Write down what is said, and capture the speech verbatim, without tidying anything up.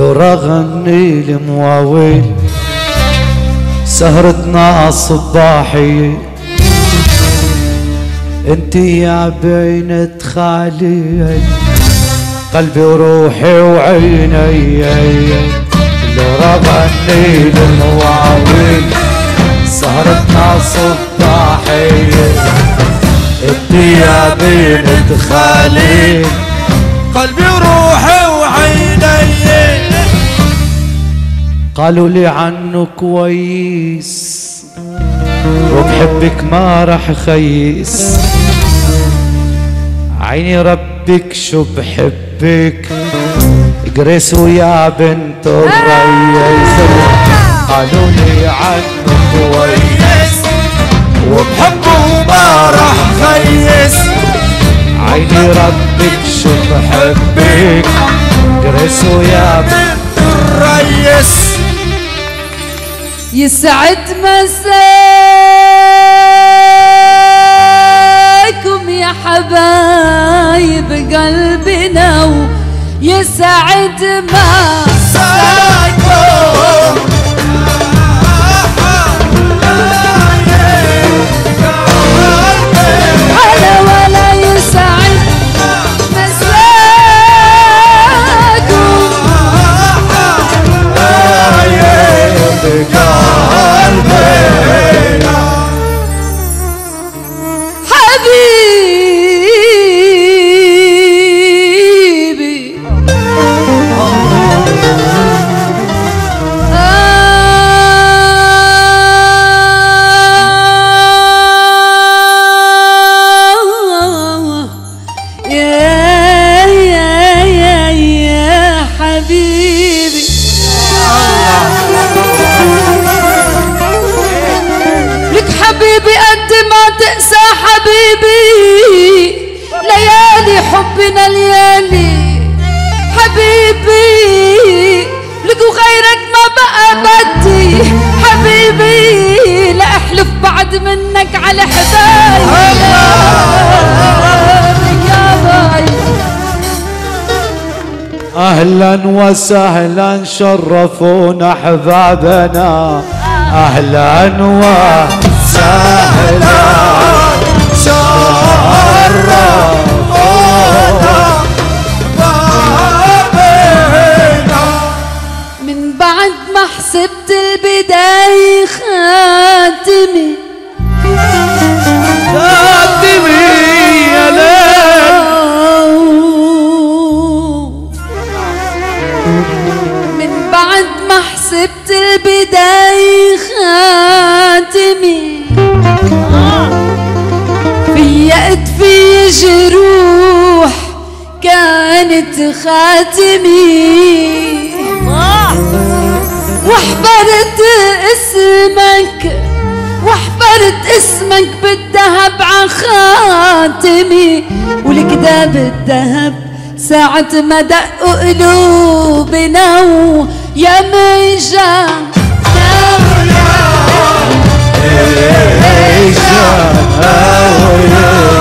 لو رغني المواويل سهرتنا صباحية انتي يا بينة خالي قلبي وروحي وعيني. لو رغني المواويل سهرتنا صباحية انتي يا بينة خالي قلبي وروحي وعيني. قالوا لي عنه كويس وبحبك ما رح خيس، عيني ربك شو بحبك جريس ويا بنت الريس. قالوا لي عنه كويس وبحبه ما رح خيس، عيني ربك شو بحبك جريس ويا بنت الريس. يسعد مساكم يا حبايب قلبنا، ويسعد مساكم على ولا يسعد مساكم حبيبي. آه يا يا يا يا حبيبي. لك حبيبي قد ما تقسى حبيبي، ليالي حبنا ليالي حبيبي، لك وغيرك ما بقى بدي حبيبي، لا احلف بعد منك على حبايبي يا باي. اهلا وسهلا شرفونا احبابنا، اهلا وسهلا شرفونا. من بعد ما حسبت البداية خاتمي خاتمي يا ليل، من بعد ما حسبت البداية خاتمي، فيقت في جروح كانت خاتمي، وحفرت اسمك وحفرت اسمك بالذهب عن خاتمي، والكداب الذهب ساعة ما دقوا قلوبنا ويا ميجا يا